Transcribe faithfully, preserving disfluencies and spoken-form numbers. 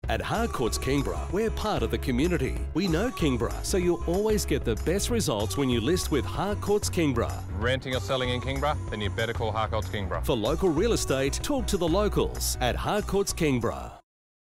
At Harcourts Kingborough, we're part of the community. We know Kingborough, so you'll always get the best results when you list with Harcourts Kingborough. Renting or selling in Kingborough? Then you better call Harcourts Kingborough. For local real estate, talk to the locals at Harcourts Kingborough.